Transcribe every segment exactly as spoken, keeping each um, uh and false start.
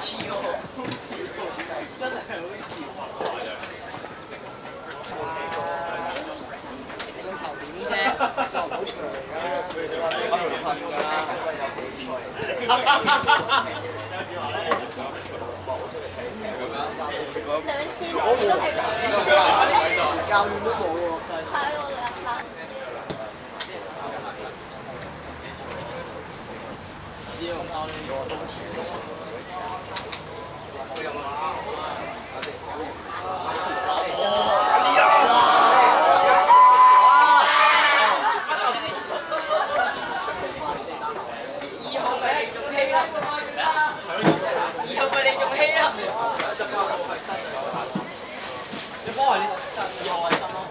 似喎，真係好似。你個頭點啫？就唔好長㗎。你話你噴㗎啦，因為有比賽。 兩次都係教練都冇喎。 睇我兩下。 只要教練我都似。以後咪你仲希啦，以後咪你仲希啦。你幫我你以後係心咯。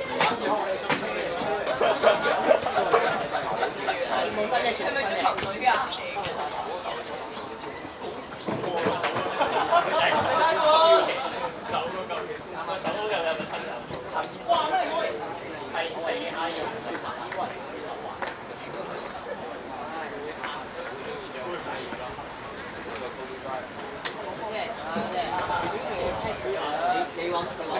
冇新嘅傳，係咪足球隊㗎？哇！咩嚟？係地下用水馬因為十環。即係啊！即係你你揾佢揾。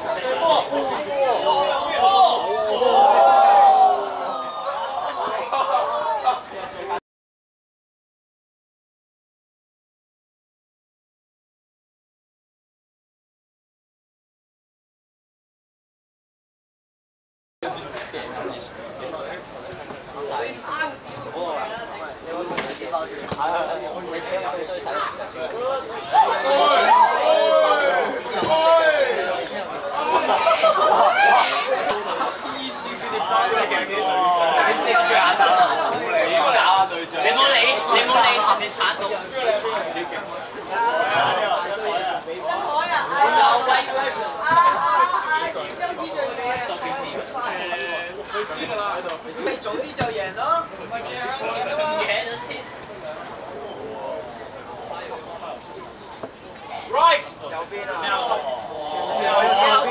你冇理，你冇理，你鏟到。真海啊！有威威啊！啊啊！優子最靚。佢知㗎啦喺度。你早啲就贏咯。贏咗先。Right。右邊啊！右邊。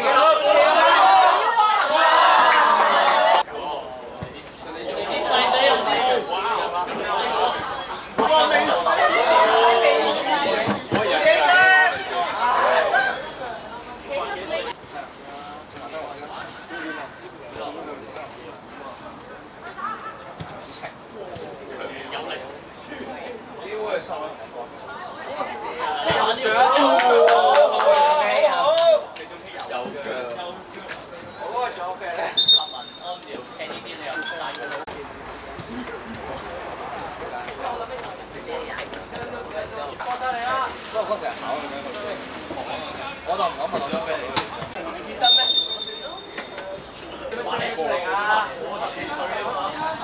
我就唔敢問我張咩嚟。轉得咩？話你嚟啊！我十四歲啊嘛。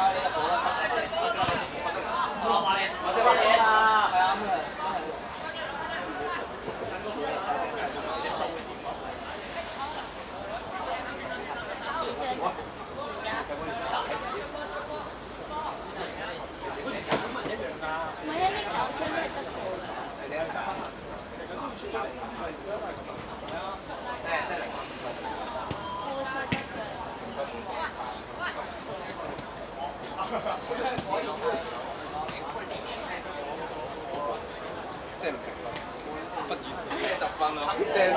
我話你，我即係話你啊！係啊，咁啊， 唔係一啲手機都係得嘅。 即係唔平咯，不如自己十分咯。正喎！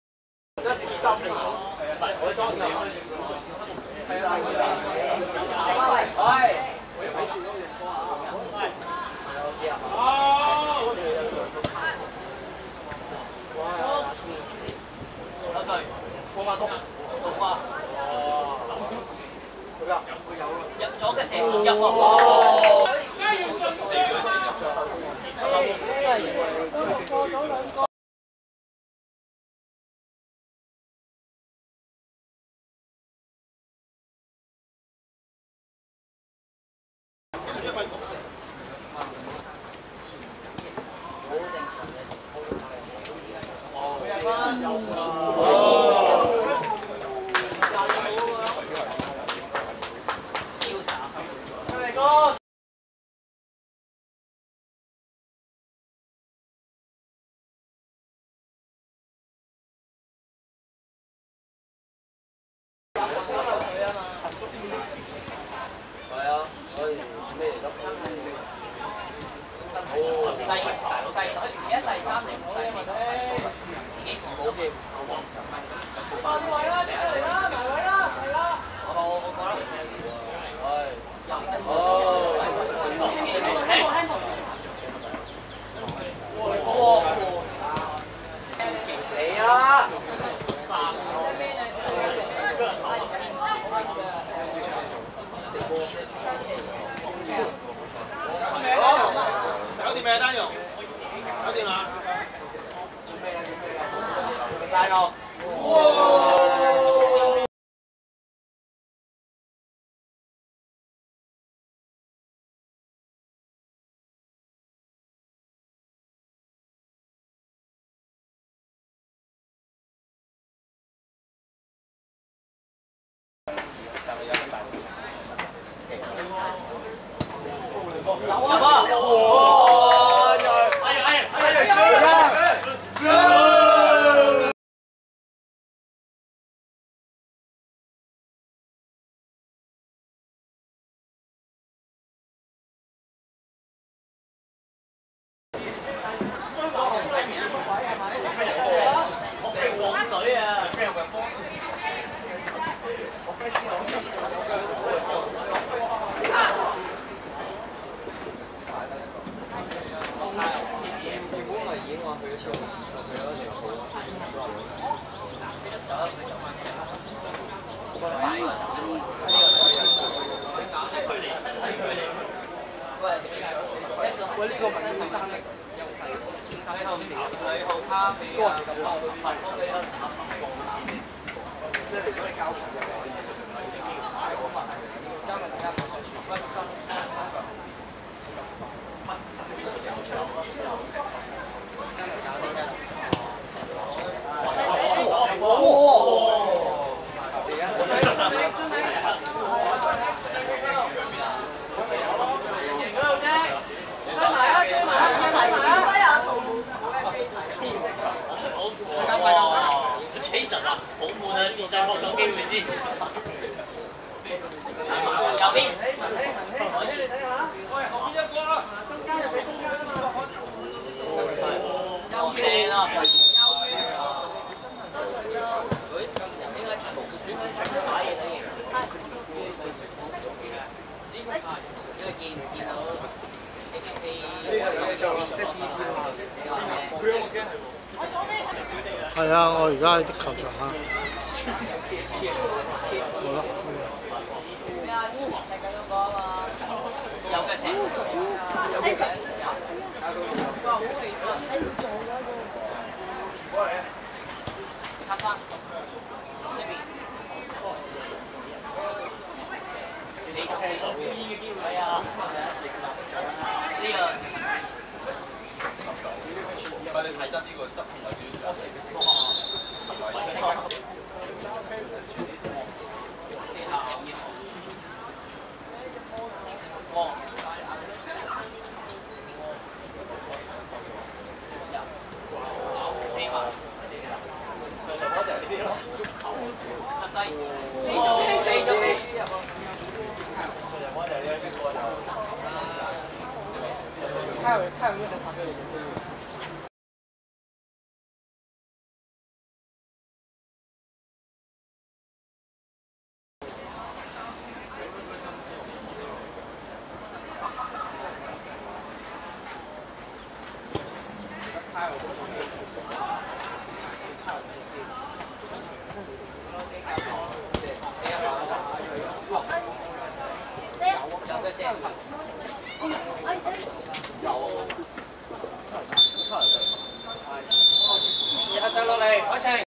一二三四，係啊，我當時係啊。 係啊，我而家喺啲球場啊。好啦。 你睇得呢個側邊有少太有太有那个啥个。 这样。 我請。